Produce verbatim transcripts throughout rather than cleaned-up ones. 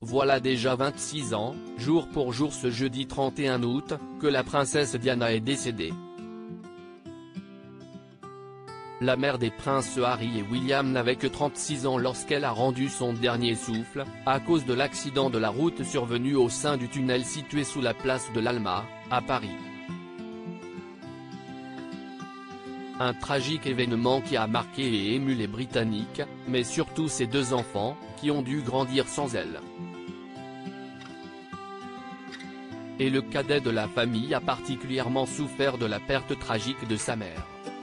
Voilà déjà vingt-six ans, jour pour jour ce jeudi trente et un août, que la princesse Diana est décédée. La mère des princes Harry et William n'avait que trente-six ans lorsqu'elle a rendu son dernier souffle, à cause de l'accident de la route survenu au sein du tunnel situé sous la place de l'Alma, à Paris. Un tragique événement qui a marqué et ému les Britanniques, mais surtout ses deux enfants, qui ont dû grandir sans elle. Et le cadet de la famille a particulièrement souffert de la perte tragique de sa mère.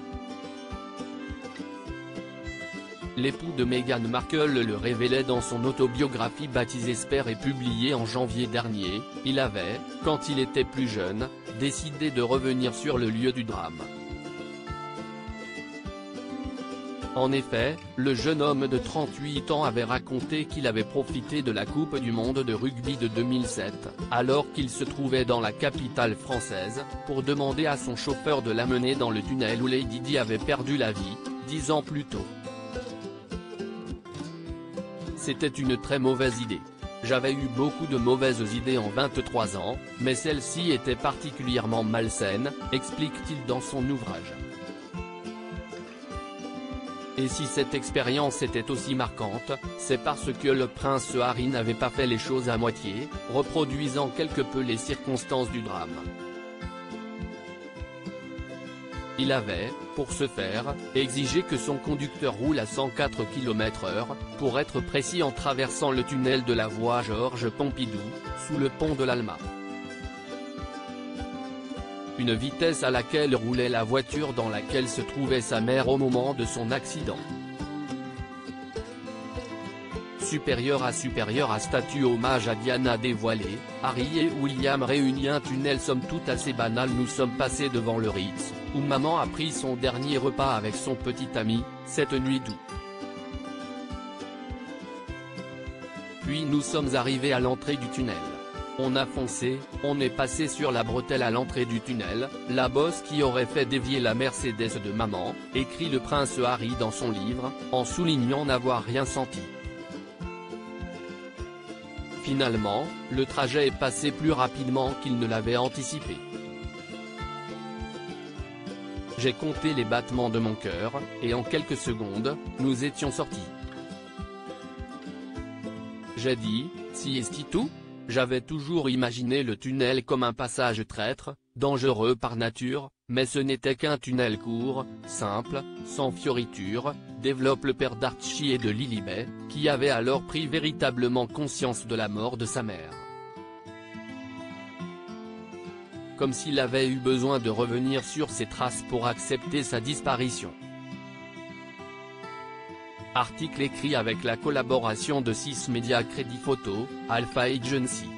L'époux de Meghan Markle le révélait dans son autobiographie baptisée Spare et publiée en janvier dernier, il avait, quand il était plus jeune, décidé de revenir sur le lieu du drame. En effet, le jeune homme de trente-huit ans avait raconté qu'il avait profité de la Coupe du monde de rugby de deux mille sept, alors qu'il se trouvait dans la capitale française, pour demander à son chauffeur de l'amener dans le tunnel où Lady Di avait perdu la vie, dix ans plus tôt. C'était une très mauvaise idée. J'avais eu beaucoup de mauvaises idées en vingt-trois ans, mais celle-ci était particulièrement malsaine, explique-t-il dans son ouvrage. Et si cette expérience était aussi marquante, c'est parce que le prince Harry n'avait pas fait les choses à moitié, reproduisant quelque peu les circonstances du drame. Il avait, pour ce faire, exigé que son conducteur roule à cent quatre kilomètres heure, pour être précis en traversant le tunnel de la voie Georges Pompidou, sous le pont de l'Alma. Une vitesse à laquelle roulait la voiture dans laquelle se trouvait sa mère au moment de son accident. Supérieur à supérieur à statue hommage à Diana dévoilé, Harry et William réunis un tunnel somme toute assez banal. Nous sommes passés devant le Ritz, où maman a pris son dernier repas avec son petit ami, cette nuit d'août. Puis nous sommes arrivés à l'entrée du tunnel. On a foncé, on est passé sur la bretelle à l'entrée du tunnel, la bosse qui aurait fait dévier la Mercedes de maman, écrit le prince Harry dans son livre, en soulignant n'avoir rien senti. Finalement, le trajet est passé plus rapidement qu'il ne l'avait anticipé. J'ai compté les battements de mon cœur, et en quelques secondes, nous étions sortis. J'ai dit, si est tout ? J'avais toujours imaginé le tunnel comme un passage traître, dangereux par nature, mais ce n'était qu'un tunnel court, simple, sans fioritures, développe le père d'Archie et de Lilibet, qui avait alors pris véritablement conscience de la mort de sa mère. Comme s'il avait eu besoin de revenir sur ses traces pour accepter sa disparition. Article écrit avec la collaboration de six Media Crédit Photo, Alpha Agency.